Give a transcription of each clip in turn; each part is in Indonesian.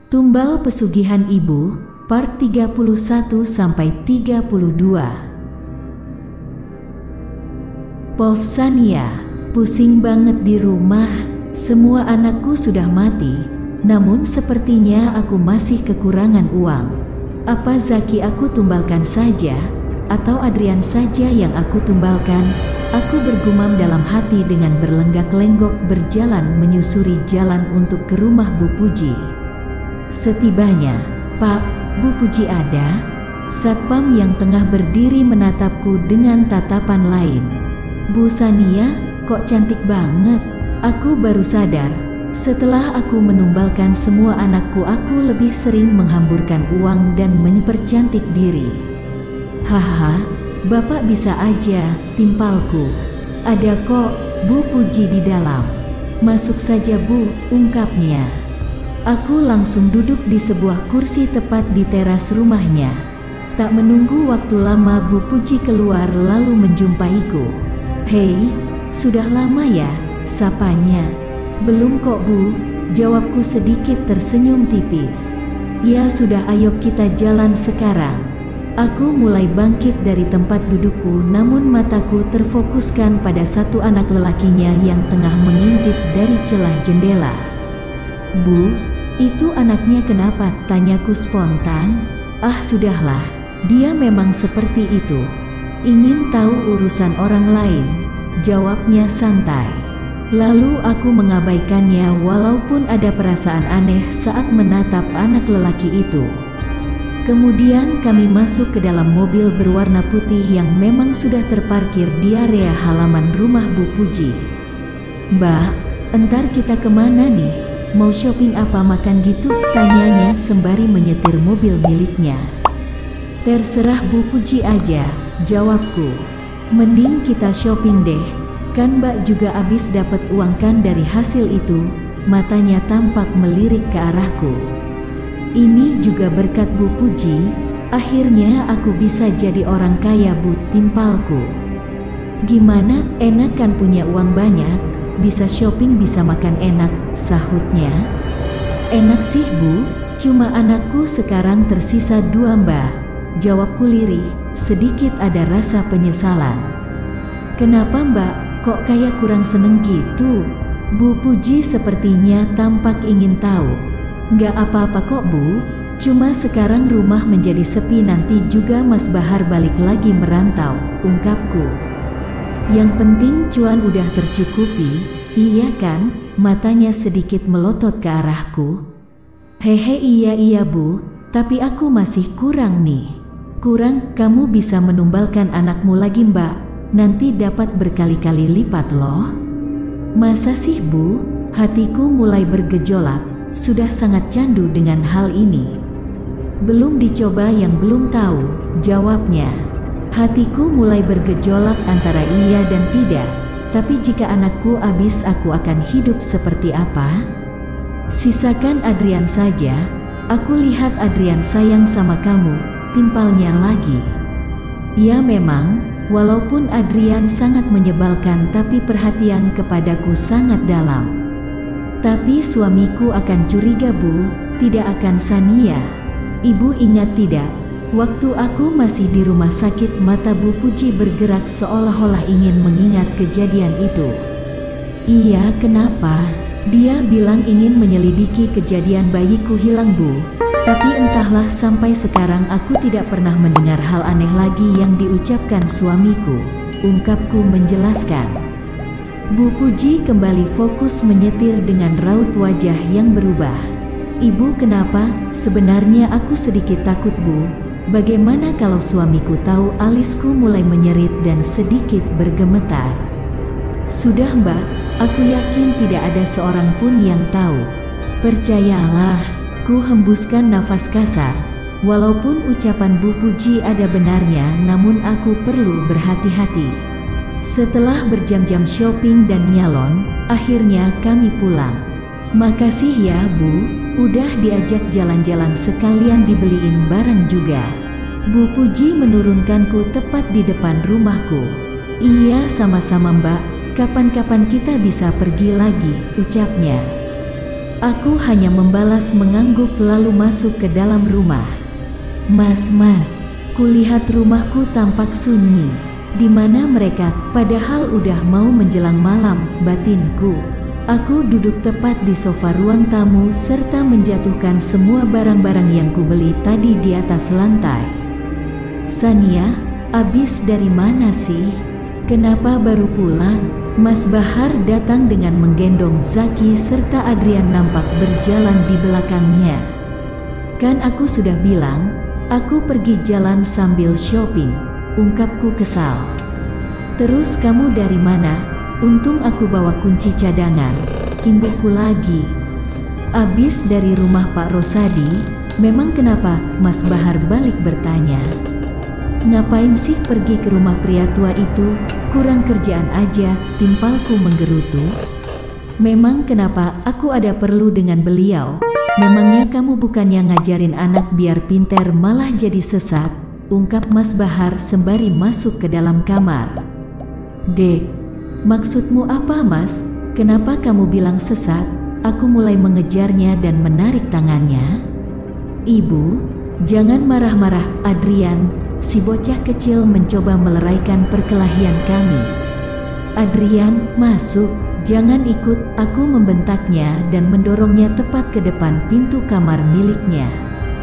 Tumbal Pesugihan Ibu, part 31-32. Povsania, pusing banget di rumah. Semua anakku sudah mati, namun sepertinya aku masih kekurangan uang. Apa Zaki aku tumbalkan saja, atau Adrian saja yang aku tumbalkan? Aku bergumam dalam hati dengan berlenggak-lenggok berjalan menyusuri jalan untuk ke rumah Bu Puji. Setibanya, "Pak, Bu Puji ada?" Satpam yang tengah berdiri menatapku dengan tatapan lain. "Bu Sania, kok cantik banget." Aku baru sadar, setelah aku menumbalkan semua anakku, aku lebih sering menghamburkan uang dan mempercantik diri. "Haha, Bapak bisa aja, timpalku. Ada kok, Bu Puji di dalam." "Masuk saja Bu," ungkapnya. Aku langsung duduk di sebuah kursi tepat di teras rumahnya. Tak menunggu waktu lama, Bu Puji keluar lalu menjumpaiku. "Hei, sudah lama ya?" sapanya. "Belum kok Bu," jawabku sedikit tersenyum tipis. "Ya sudah, ayo kita jalan sekarang." Aku mulai bangkit dari tempat dudukku, namun mataku terfokuskan pada satu anak lelakinya yang tengah mengintip dari celah jendela. "Bu, itu anaknya kenapa?" tanyaku spontan. "Ah sudahlah, dia memang seperti itu. Ingin tahu urusan orang lain," jawabnya santai. Lalu aku mengabaikannya walaupun ada perasaan aneh saat menatap anak lelaki itu. Kemudian kami masuk ke dalam mobil berwarna putih yang memang sudah terparkir di area halaman rumah Bu Puji. "Mbak, entar kita kemana nih? Mau shopping apa makan gitu?" tanyanya sembari menyetir mobil miliknya. "Terserah Bu Puji aja," jawabku. "Mending kita shopping deh, kan Mbak juga abis dapat uang kan dari hasil itu." Matanya tampak melirik ke arahku. "Ini juga berkat Bu Puji, akhirnya aku bisa jadi orang kaya Bu," timpalku. "Gimana, enak kan punya uang banyak, bisa shopping bisa makan enak," sahutnya. "Enak sih Bu, cuma anakku sekarang tersisa 2 Mbak," jawabku lirih, sedikit ada rasa penyesalan. "Kenapa Mbak, kok kayak kurang seneng gitu?" Bu Puji sepertinya tampak ingin tahu. "Nggak apa-apa kok Bu, cuma sekarang rumah menjadi sepi, nanti juga Mas Bahar balik lagi merantau," ungkapku. "Yang penting cuan udah tercukupi, iya kan?" Matanya sedikit melotot ke arahku. "Hehe, iya Bu, tapi aku masih kurang nih." "Kurang? Kamu bisa menumbalkan anakmu lagi Mbak, nanti dapat berkali-kali lipat loh." "Masa sih Bu?" Hatiku mulai bergejolak. Sudah sangat candu dengan hal ini. "Belum dicoba yang belum tahu," jawabnya. Hatiku mulai bergejolak antara iya dan tidak. Tapi jika anakku habis, aku akan hidup seperti apa? "Sisakan Adrian saja." "Aku lihat Adrian sayang sama kamu," timpalnya lagi. Ya memang, walaupun Adrian sangat menyebalkan, tapi perhatian kepadaku sangat dalam. "Tapi suamiku akan curiga Bu, tidak akan Sania." "Ibu ingat tidak, waktu aku masih di rumah sakit?" Mata Bu Puji bergerak seolah-olah ingin mengingat kejadian itu. "Iya, kenapa?" "Dia bilang ingin menyelidiki kejadian bayiku hilang Bu, tapi entahlah sampai sekarang aku tidak pernah mendengar hal aneh lagi yang diucapkan suamiku," ungkapku menjelaskan. Bu Puji kembali fokus menyetir dengan raut wajah yang berubah. "Ibu kenapa?" "Sebenarnya aku sedikit takut Bu. Bagaimana kalau suamiku tahu?" Alisku mulai menyerit dan sedikit bergemetar. "Sudah Mbak, aku yakin tidak ada seorang pun yang tahu." "Percayalah," ku hembuskan nafas kasar. Walaupun ucapan Bu Puji ada benarnya, namun aku perlu berhati-hati. Setelah berjam-jam shopping dan nyalon, akhirnya kami pulang. "Makasih ya Bu, udah diajak jalan-jalan sekalian dibeliin barang juga." Bu Puji menurunkanku tepat di depan rumahku. "Iya, sama-sama Mbak, kapan-kapan kita bisa pergi lagi," ucapnya. Aku hanya membalas mengangguk lalu masuk ke dalam rumah. Mas, kulihat rumahku tampak sunyi. Di mana mereka, padahal udah mau menjelang malam, batinku. Aku duduk tepat di sofa ruang tamu serta menjatuhkan semua barang-barang yang kubeli tadi di atas lantai. Sania, abis dari mana sih? Kenapa baru pulang? Mas Bahar datang dengan menggendong Zaki serta Adrian nampak berjalan di belakangnya. Kan aku sudah bilang, aku pergi jalan sambil shopping, ungkapku kesal. Terus kamu dari mana? Untung aku bawa kunci cadangan, imbuhku lagi. Abis dari rumah Pak Rosadi, memang kenapa? Mas Bahar balik bertanya. Ngapain sih pergi ke rumah pria tua itu? Kurang kerjaan aja, timpalku menggerutu. Memang kenapa aku ada perlu dengan beliau? Memangnya kamu bukannya ngajarin anak biar pinter malah jadi sesat? Ungkap Mas Bahar sembari masuk ke dalam kamar. Dek, maksudmu apa Mas? Kenapa kamu bilang sesat? Aku mulai mengejarnya dan menarik tangannya. Ibu, jangan marah-marah, Adrian. Si bocah kecil mencoba meleraikan perkelahian kami. Adrian, masuk, jangan ikut, aku membentaknya dan mendorongnya tepat ke depan pintu kamar miliknya.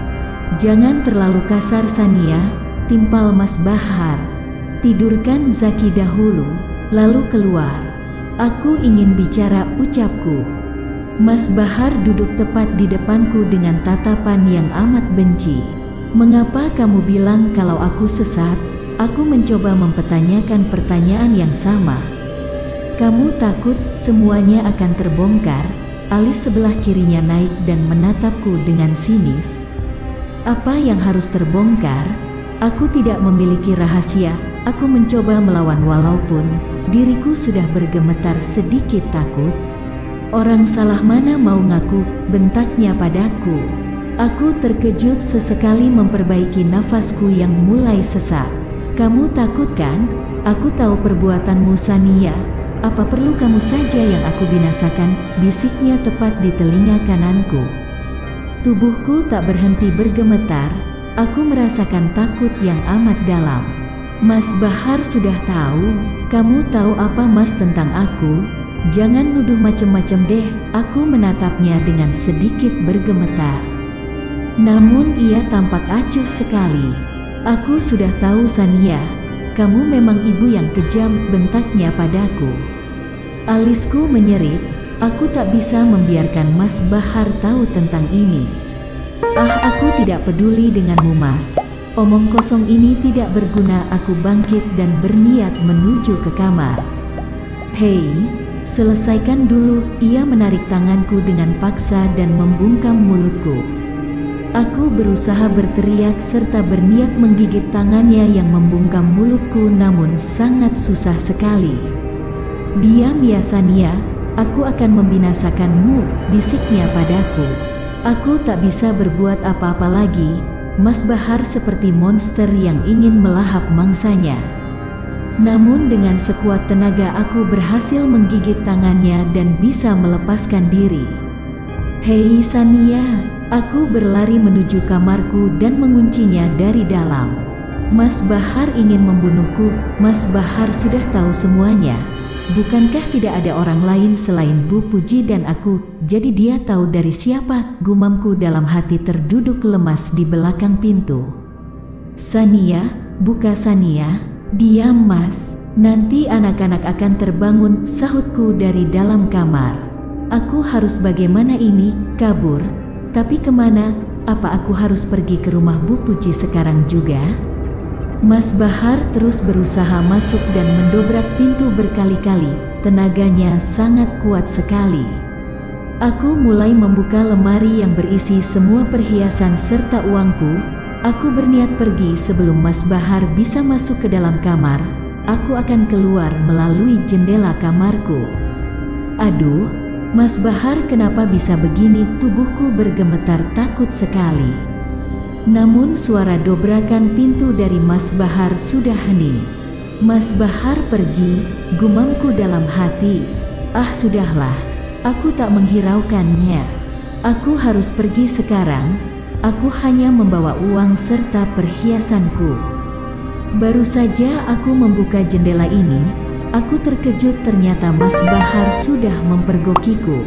Jangan terlalu kasar Sania, timpal Mas Bahar. Tidurkan Zaki dahulu, lalu keluar. Aku ingin bicara, ucapku. Mas Bahar duduk tepat di depanku dengan tatapan yang amat benci. Mengapa kamu bilang kalau aku sesat? Aku mencoba mempertanyakan pertanyaan yang sama. Kamu takut semuanya akan terbongkar? Alis sebelah kirinya naik dan menatapku dengan sinis. Apa yang harus terbongkar? Aku tidak memiliki rahasia. Aku mencoba melawan walaupun diriku sudah bergemetar sedikit takut. Orang salah mana mau ngaku, bentaknya padaku. Aku terkejut sesekali memperbaiki nafasku yang mulai sesak. Kamu takut kan? Aku tahu perbuatanmu Sania. Apa perlu kamu saja yang aku binasakan? Bisiknya tepat di telinga kananku. Tubuhku tak berhenti bergemetar. Aku merasakan takut yang amat dalam. Mas Bahar sudah tahu. Kamu tahu apa Mas tentang aku? Jangan nuduh macem-macem deh. Aku menatapnya dengan sedikit bergemetar. Namun ia tampak acuh sekali. Aku sudah tahu Sania, kamu memang ibu yang kejam, bentaknya padaku. Alisku menyerit, aku tak bisa membiarkan Mas Bahar tahu tentang ini. Aku tidak peduli denganmu Mas. Omong kosong ini tidak berguna. Aku bangkit dan berniat menuju ke kamar. Hei, selesaikan dulu. Ia menarik tanganku dengan paksa dan membungkam mulutku. Aku berusaha berteriak serta berniat menggigit tangannya yang membungkam mulutku, namun sangat susah sekali. Diam ya Sania, aku akan membinasakanmu, bisiknya padaku. Aku tak bisa berbuat apa-apa lagi. Mas Bahar seperti monster yang ingin melahap mangsanya. Namun dengan sekuat tenaga aku berhasil menggigit tangannya dan bisa melepaskan diri. Hei Sania, aku berlari menuju kamarku dan menguncinya dari dalam. Mas Bahar ingin membunuhku. Mas Bahar sudah tahu semuanya. Bukankah tidak ada orang lain selain Bu Puji dan aku? Jadi dia tahu dari siapa? Gumamku dalam hati terduduk lemas di belakang pintu. Sania, buka Sania. Diam Mas, nanti anak-anak akan terbangun, sahutku dari dalam kamar. Aku harus bagaimana ini? Kabur? Tapi kemana? Apa aku harus pergi ke rumah Bu Puji sekarang juga? Mas Bahar terus berusaha masuk dan mendobrak pintu berkali-kali. Tenaganya sangat kuat sekali. Aku mulai membuka lemari yang berisi semua perhiasan serta uangku. Aku berniat pergi sebelum Mas Bahar bisa masuk ke dalam kamar. Aku akan keluar melalui jendela kamarku. Aduh, Mas Bahar kenapa bisa begini? Tubuhku bergemetar takut sekali. Namun suara dobrakan pintu dari Mas Bahar sudah hening. Mas Bahar pergi, gumamku dalam hati. Sudahlah, aku tak menghiraukannya. Aku harus pergi sekarang. Aku hanya membawa uang serta perhiasanku. Baru saja aku membuka jendela ini, aku terkejut ternyata Mas Bahar sudah mempergokiku.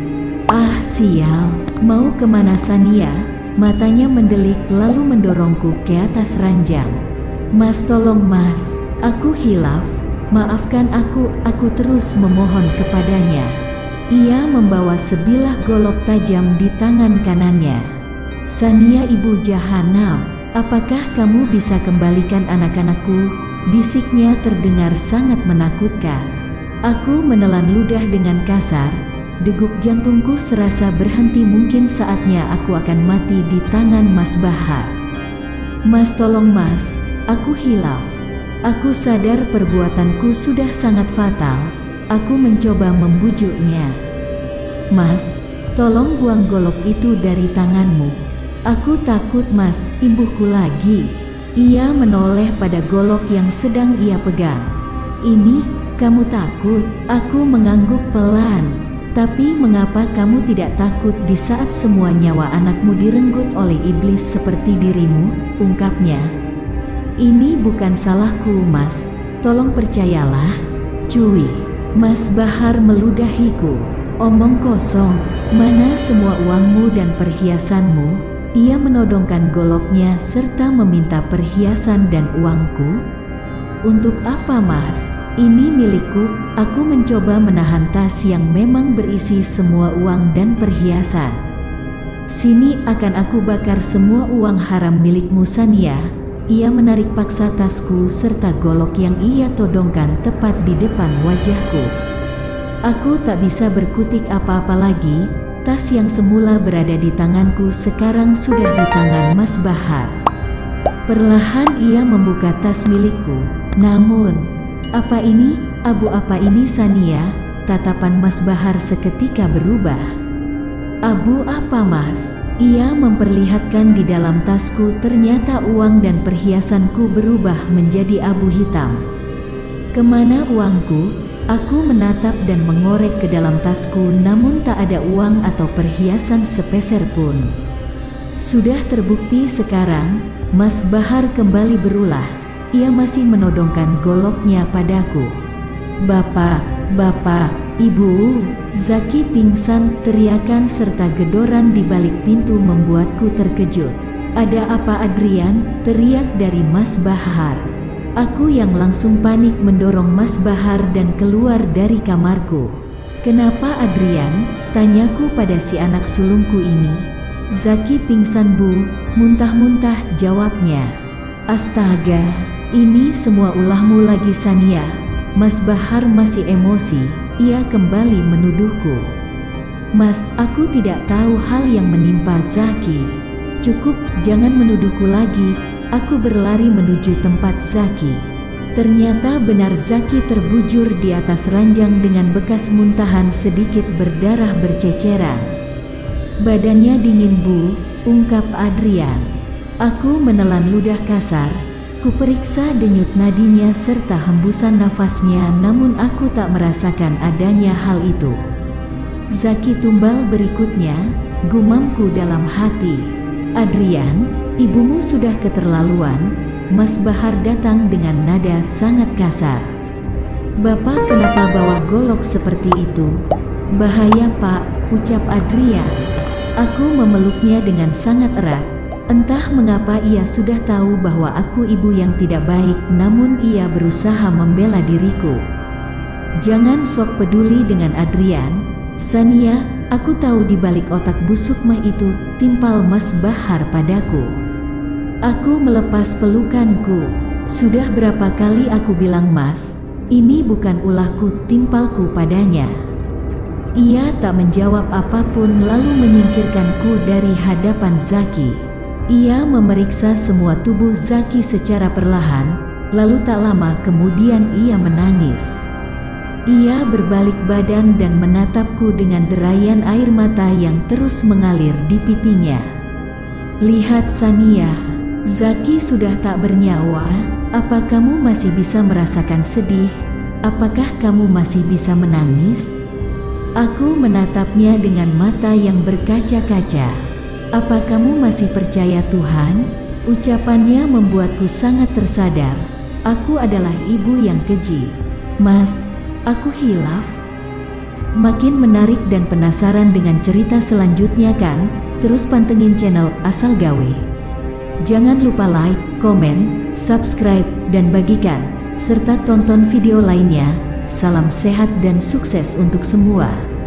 Ah sial, mau kemana Sania? Matanya mendelik lalu mendorongku ke atas ranjang. Mas tolong mas, aku hilaf. Maafkan aku terus memohon kepadanya. Ia membawa sebilah golok tajam di tangan kanannya. Sania ibu jahanam, apakah kamu bisa kembalikan anak-anakku? Bisiknya terdengar sangat menakutkan. Aku menelan ludah dengan kasar. Degup jantungku serasa berhenti, mungkin saatnya aku akan mati di tangan Mas Bahar. Mas tolong mas, aku hilaf. Aku sadar perbuatanku sudah sangat fatal. Aku mencoba membujuknya. Mas, tolong buang golok itu dari tanganmu. Aku takut mas, imbuhku lagi. Ia menoleh pada golok yang sedang ia pegang. Ini, kamu takut? Aku mengangguk pelan. Tapi mengapa kamu tidak takut di saat semua nyawa anakmu direnggut oleh iblis seperti dirimu? Ungkapnya. Ini bukan salahku mas, tolong percayalah. Cuy, Mas Bahar meludahiku. Omong kosong, mana semua uangmu dan perhiasanmu? Ia menodongkan goloknya serta meminta perhiasan dan uangku. Untuk apa mas? Ini milikku. Aku mencoba menahan tas yang memang berisi semua uang dan perhiasan. Sini akan aku bakar semua uang haram milikmu Sania. Ia menarik paksa tasku serta golok yang ia todongkan tepat di depan wajahku. Aku tak bisa berkutik apa-apa lagi. Tas yang semula berada di tanganku sekarang sudah di tangan Mas Bahar. Perlahan ia membuka tas milikku. Namun, apa ini? Abu apa ini Sania? Tatapan Mas Bahar seketika berubah. Abu apa mas? Ia memperlihatkan di dalam tasku, ternyata uang dan perhiasanku berubah menjadi abu hitam. Kemana uangku? Aku menatap dan mengorek ke dalam tasku, namun tak ada uang atau perhiasan sepeser pun. Sudah terbukti sekarang, Mas Bahar kembali berulah. Ia masih menodongkan goloknya padaku. Bapak, Ibu, Zaki pingsan. Teriakan serta gedoran di balik pintu membuatku terkejut. Ada apa Adrian? Teriak dari Mas Bahar. Aku yang langsung panik mendorong Mas Bahar dan keluar dari kamarku. Kenapa Adrian? Tanyaku pada si anak sulungku ini. Zaki pingsan bu, muntah-muntah jawabnya. Astaga, ini semua ulahmu lagi Sania. Mas Bahar masih emosi. Ia kembali menuduhku. Mas, aku tidak tahu hal yang menimpa Zaki. Cukup, jangan menuduhku lagi. Aku berlari menuju tempat Zaki. Ternyata benar Zaki terbujur di atas ranjang dengan bekas muntahan sedikit berdarah berceceran. Badannya dingin bu, ungkap Adrian. Aku menelan ludah kasar. Kuperiksa denyut nadinya serta hembusan nafasnya, namun aku tak merasakan adanya hal itu. Zaki tumbal berikutnya, gumamku dalam hati. Adrian, ibumu sudah keterlaluan. Mas Bahar datang dengan nada sangat kasar. Bapak kenapa bawa golok seperti itu? Bahaya pak, ucap Adrian. Aku memeluknya dengan sangat erat. Entah mengapa ia sudah tahu bahwa aku ibu yang tidak baik, namun ia berusaha membela diriku. Jangan sok peduli dengan Adrian. Sania, aku tahu di balik otak busuk mah itu, timpal Mas Bahar padaku. Aku melepas pelukanku. Sudah berapa kali aku bilang mas, ini bukan ulahku, timpalku padanya. Ia tak menjawab apapun lalu menyingkirkanku dari hadapan Zaki. Ia memeriksa semua tubuh Zaki secara perlahan, lalu tak lama kemudian ia menangis. Ia berbalik badan dan menatapku dengan derayan air mata yang terus mengalir di pipinya. Lihat Sania, Zaki sudah tak bernyawa. Apa kamu masih bisa merasakan sedih? Apakah kamu masih bisa menangis? Aku menatapnya dengan mata yang berkaca-kaca. "Apa kamu masih percaya Tuhan?" Ucapannya membuatku sangat tersadar. Aku adalah ibu yang keji. "Mas, aku hilaf?" Makin menarik dan penasaran dengan cerita selanjutnya kan? Terus pantengin channel Asal Gawe. Jangan lupa like, komen, subscribe, dan bagikan, serta tonton video lainnya. Salam sehat dan sukses untuk semua.